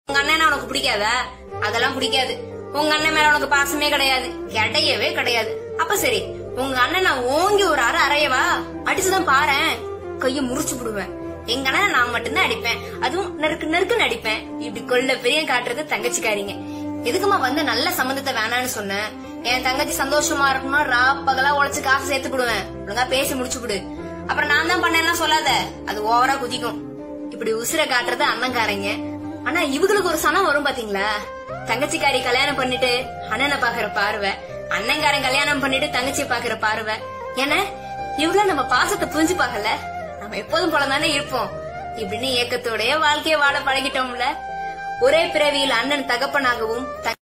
உங்க அண்ணன் உனக்கு பிடிக்காதா? அதெல்லாம் பிடிக்காது. உங்க அண்ணன் மேல உனக்கு பாசமே கிடையாது, கிடையவே கிடையாது. அப்ப சரி, உங்க அண்ணன் நான் ஓங்கி ஒரு அறையவா அடிச்சுதான் பாறேன், கைய முறிச்சு விடுவேன். எங்க அண்ணன் நான் மட்டும்தான் அடிப்பேன், அதுவும் நெருக்கு நெருக்குன்னு அடிப்பேன். இப்படி கொள்ள பெரிய காட்டுறது தங்கச்சிக்காரிங்க. எதுக்குமா வந்து நல்ல சம்பந்தத்தை வேணான்னு சொன்னேன். என் தங்கச்சி சந்தோஷமா இருக்கணும், ரா பகலா உழைச்சு காசு சேர்த்து விடுவேன். ஒழுங்கா பேசி முடிச்சு விடு. அப்புறம் நான் தான் பண்ணேன்னா சொல்லாத, அது ஓவரா குதிக்கும். இப்படி உசுர காட்டுறது அண்ணன்காரங்க. ஆனா இவங்களுக்கு ஒரு சனம் வரும் பாத்தீங்களா? தங்கச்சிக்காரி கல்யாணம் பண்ணிட்டு அண்ணனை பாக்குற பார்வை, அண்ணன்காரன் கல்யாணம் பண்ணிட்டு தங்கச்சியை பாக்குற பார்வை. ஏன்னா இவ்வளவு நம்ம பாசத்தை புரிஞ்சு பாக்கல, நம்ம எப்போதும் போலதானே இருப்போம் இப்படின்னு ஏக்கத்தோடைய வாழ்க்கையை வாழ பழகிட்டோம்ல. ஒரே பிறவியில் அண்ணன் தகப்பனாகவும்